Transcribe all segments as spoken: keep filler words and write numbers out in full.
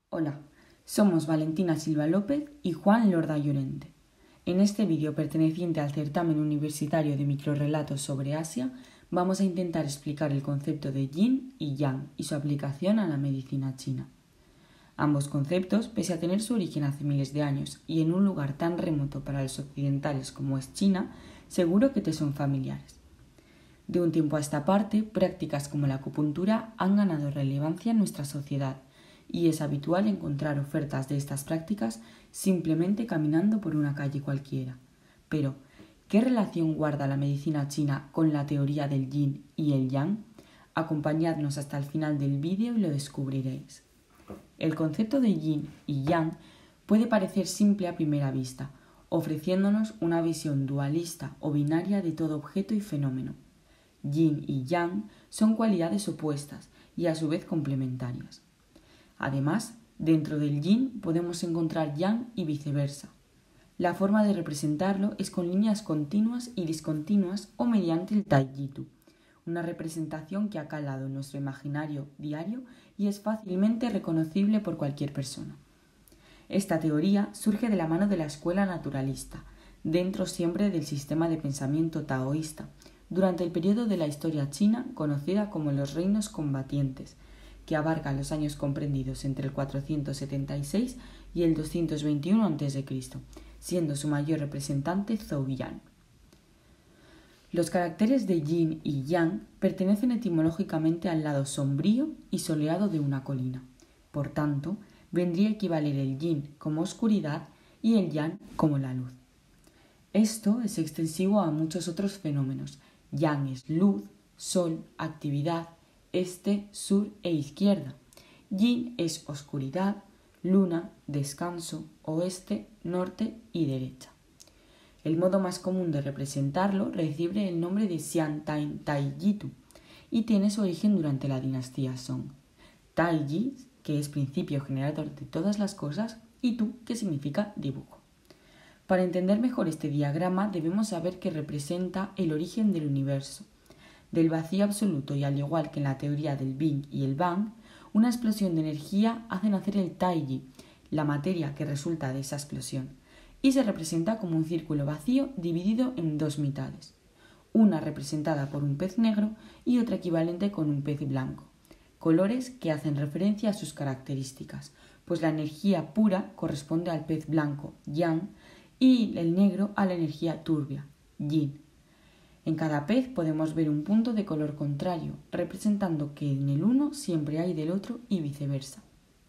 Hola, somos Valentina Silva López y Juan Lorda Llorente. En este vídeo perteneciente al certamen universitario de microrrelatos sobre Asia, vamos a intentar explicar el concepto de Yin y Yang y su aplicación a la medicina china. Ambos conceptos, pese a tener su origen hace miles de años y en un lugar tan remoto para los occidentales como es China, seguro que te son familiares. De un tiempo a esta parte, prácticas como la acupuntura han ganado relevancia en nuestra sociedad y es habitual encontrar ofertas de estas prácticas simplemente caminando por una calle cualquiera. Pero, ¿qué relación guarda la medicina china con la teoría del yin y el yang? Acompañadnos hasta el final del vídeo y lo descubriréis. El concepto de yin y yang puede parecer simple a primera vista, ofreciéndonos una visión dualista o binaria de todo objeto y fenómeno. Yin y yang son cualidades opuestas y a su vez complementarias. Además, dentro del yin podemos encontrar yang y viceversa. La forma de representarlo es con líneas continuas y discontinuas o mediante el taijitu, una representación que ha calado en nuestro imaginario diario y es fácilmente reconocible por cualquier persona. Esta teoría surge de la mano de la escuela naturalista, dentro siempre del sistema de pensamiento taoísta, durante el periodo de la historia china conocida como los reinos combatientes, que abarca los años comprendidos entre el cuatrocientos setenta y seis y el doscientos veintiuno antes de Cristo, siendo su mayor representante Zhou Yan. Los caracteres de yin y yang pertenecen etimológicamente al lado sombrío y soleado de una colina. Por tanto, vendría a equivaler el yin como oscuridad y el yang como la luz. Esto es extensivo a muchos otros fenómenos. Yang es luz, sol, actividad, este, sur e izquierda. Yin es oscuridad, luna, descanso, oeste, norte y derecha. El modo más común de representarlo recibe el nombre de Xiantai Taijitu y tiene su origen durante la dinastía Song. Taiji, que es principio generador de todas las cosas, y Tu, que significa dibujo. Para entender mejor este diagrama debemos saber que representa el origen del universo. Del vacío absoluto y al igual que en la teoría del Big y el Bang, una explosión de energía hace nacer el Taiji, la materia que resulta de esa explosión, y se representa como un círculo vacío dividido en dos mitades, una representada por un pez negro y otra equivalente con un pez blanco, colores que hacen referencia a sus características, pues la energía pura corresponde al pez blanco, Yang, y el negro a la energía turbia, Yin. En cada pez podemos ver un punto de color contrario, representando que en el uno siempre hay del otro y viceversa.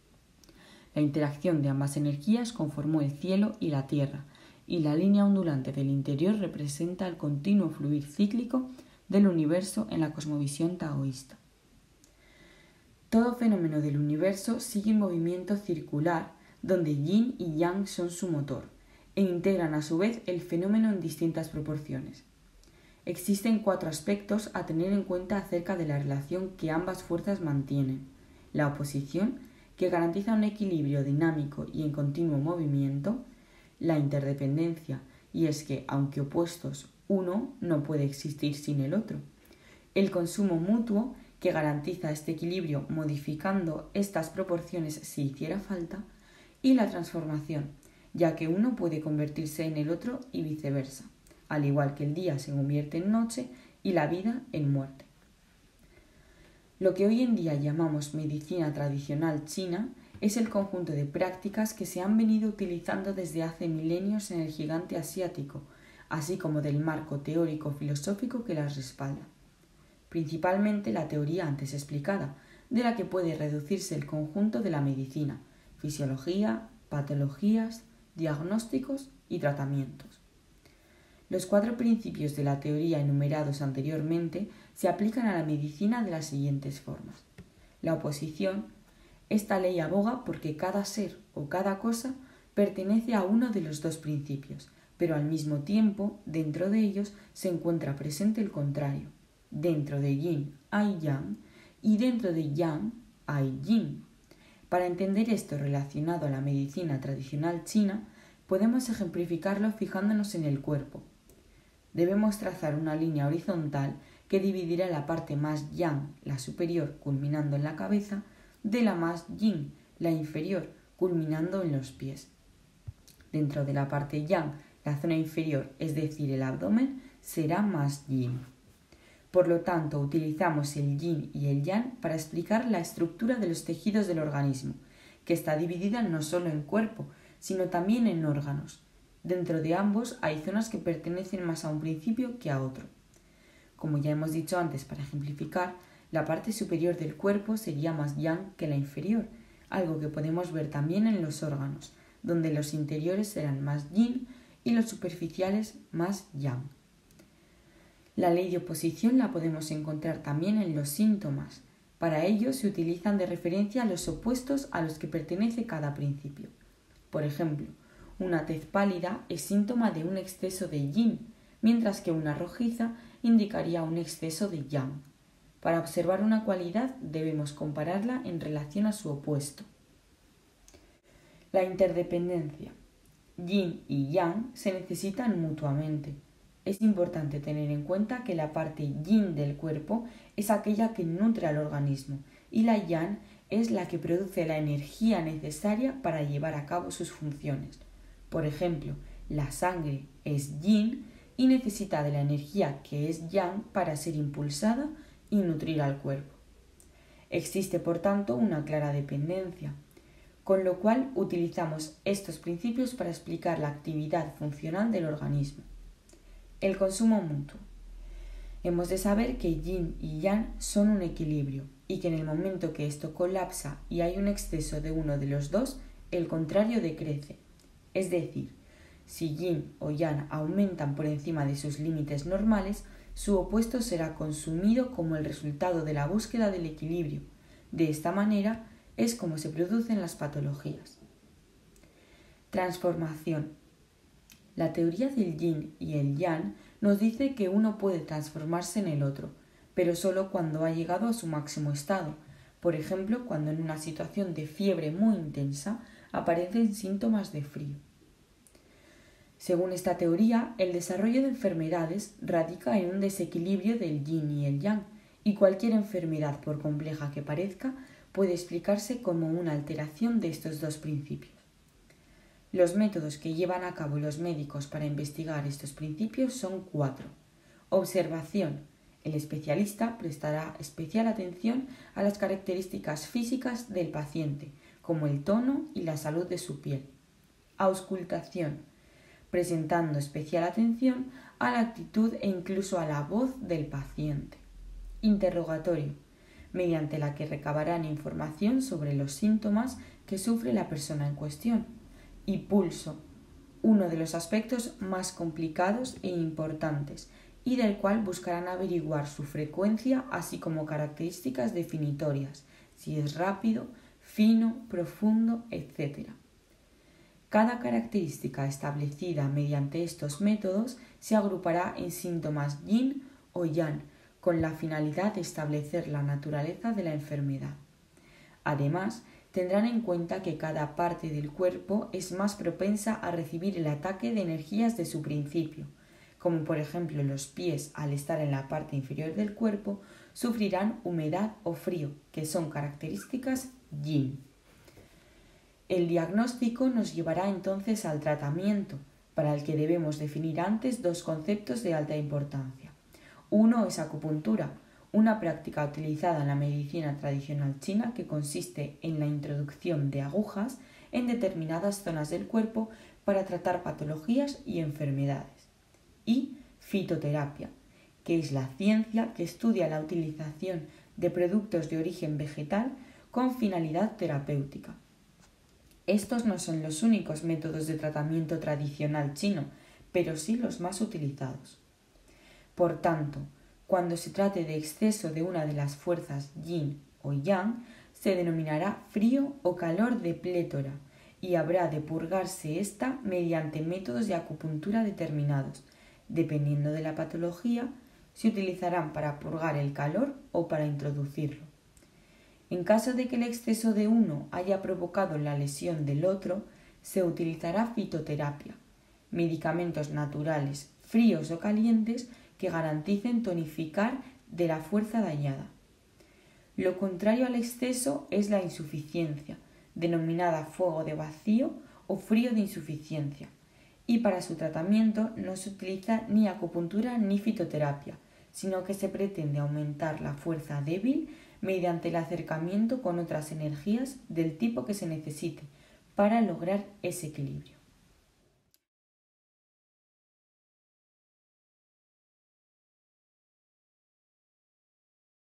La interacción de ambas energías conformó el cielo y la tierra, y la línea ondulante del interior representa el continuo fluir cíclico del universo en la cosmovisión taoísta. Todo fenómeno del universo sigue un movimiento circular, donde yin y yang son su motor, e integran a su vez el fenómeno en distintas proporciones. Existen cuatro aspectos a tener en cuenta acerca de la relación que ambas fuerzas mantienen. La oposición, que garantiza un equilibrio dinámico y en continuo movimiento. La interdependencia, y es que, aunque opuestos, uno no puede existir sin el otro. El consumo mutuo, que garantiza este equilibrio modificando estas proporciones si hiciera falta. Y la transformación, ya que uno puede convertirse en el otro y viceversa, al igual que el día se convierte en noche y la vida en muerte. Lo que hoy en día llamamos medicina tradicional china es el conjunto de prácticas que se han venido utilizando desde hace milenios en el gigante asiático, así como del marco teórico-filosófico que las respalda. Principalmente la teoría antes explicada, de la que puede reducirse el conjunto de la medicina, fisiología, patologías, diagnósticos y tratamientos. Los cuatro principios de la teoría enumerados anteriormente se aplican a la medicina de las siguientes formas. La oposición. Esta ley aboga porque cada ser o cada cosa pertenece a uno de los dos principios, pero al mismo tiempo, dentro de ellos, se encuentra presente el contrario. Dentro de yin hay yang y dentro de yang hay yin. Para entender esto relacionado a la medicina tradicional china, podemos ejemplificarlo fijándonos en el cuerpo. Debemos trazar una línea horizontal que dividirá la parte más yang, la superior, culminando en la cabeza, de la más yin, la inferior, culminando en los pies. Dentro de la parte yang, la zona inferior, es decir, el abdomen, será más yin. Por lo tanto, utilizamos el yin y el yang para explicar la estructura de los tejidos del organismo, que está dividida no solo en cuerpo, sino también en órganos. Dentro de ambos hay zonas que pertenecen más a un principio que a otro. Como ya hemos dicho antes, para ejemplificar, la parte superior del cuerpo sería más yang que la inferior, algo que podemos ver también en los órganos, donde los interiores serán más yin y los superficiales más yang. La ley de oposición la podemos encontrar también en los síntomas. Para ello se utilizan de referencia los opuestos a los que pertenece cada principio. Por ejemplo, una tez pálida es síntoma de un exceso de yin, mientras que una rojiza indicaría un exceso de yang. Para observar una cualidad debemos compararla en relación a su opuesto. La interdependencia. Yin y yang se necesitan mutuamente. Es importante tener en cuenta que la parte yin del cuerpo es aquella que nutre al organismo y la yang es la que produce la energía necesaria para llevar a cabo sus funciones. Por ejemplo, la sangre es yin y necesita de la energía que es yang para ser impulsada y nutrir al cuerpo. Existe, por tanto, una clara dependencia, con lo cual utilizamos estos principios para explicar la actividad funcional del organismo. El consumo mutuo. Hemos de saber que yin y yang son un equilibrio y que en el momento que esto colapsa y hay un exceso de uno de los dos, el contrario decrece. Es decir, si yin o yang aumentan por encima de sus límites normales, su opuesto será consumido como el resultado de la búsqueda del equilibrio. De esta manera es como se producen las patologías. Transformación. La teoría del yin y el yang nos dice que uno puede transformarse en el otro, pero solo cuando ha llegado a su máximo estado. Por ejemplo, cuando en una situación de fiebre muy intensa aparecen síntomas de frío. Según esta teoría, el desarrollo de enfermedades radica en un desequilibrio del yin y el yang, y cualquier enfermedad, por compleja que parezca, puede explicarse como una alteración de estos dos principios. Los métodos que llevan a cabo los médicos para investigar estos principios son cuatro. Observación. El especialista prestará especial atención a las características físicas del paciente, como el tono y la salud de su piel. Auscultación. Presentando especial atención a la actitud e incluso a la voz del paciente. Interrogatorio. Mediante la que recabarán información sobre los síntomas que sufre la persona en cuestión. Y pulso, uno de los aspectos más complicados e importantes, y del cual buscarán averiguar su frecuencia, así como características definitorias, si es rápido, fino, profundo, etcétera. Cada característica establecida mediante estos métodos se agrupará en síntomas yin o yang, con la finalidad de establecer la naturaleza de la enfermedad. Además, tendrán en cuenta que cada parte del cuerpo es más propensa a recibir el ataque de energías de su principio, como por ejemplo los pies, al estar en la parte inferior del cuerpo, sufrirán humedad o frío, que son características yin. El diagnóstico nos llevará entonces al tratamiento, para el que debemos definir antes dos conceptos de alta importancia. Uno es acupuntura, una práctica utilizada en la medicina tradicional china que consiste en la introducción de agujas en determinadas zonas del cuerpo para tratar patologías y enfermedades. Y fitoterapia, que es la ciencia que estudia la utilización de productos de origen vegetal con finalidad terapéutica. Estos no son los únicos métodos de tratamiento tradicional chino, pero sí los más utilizados. Por tanto, cuando se trate de exceso de una de las fuerzas yin o yang, se denominará frío o calor de plétora y habrá de purgarse ésta mediante métodos de acupuntura determinados. Dependiendo de la patología, se utilizarán para purgar el calor o para introducirlo. En caso de que el exceso de uno haya provocado la lesión del otro, se utilizará fitoterapia, medicamentos naturales, fríos o calientes, que garanticen tonificar de la fuerza dañada. Lo contrario al exceso es la insuficiencia, denominada fuego de vacío o frío de insuficiencia, y para su tratamiento no se utiliza ni acupuntura ni fitoterapia, sino que se pretende aumentar la fuerza débil mediante el acercamiento con otras energías del tipo que se necesite para lograr ese equilibrio.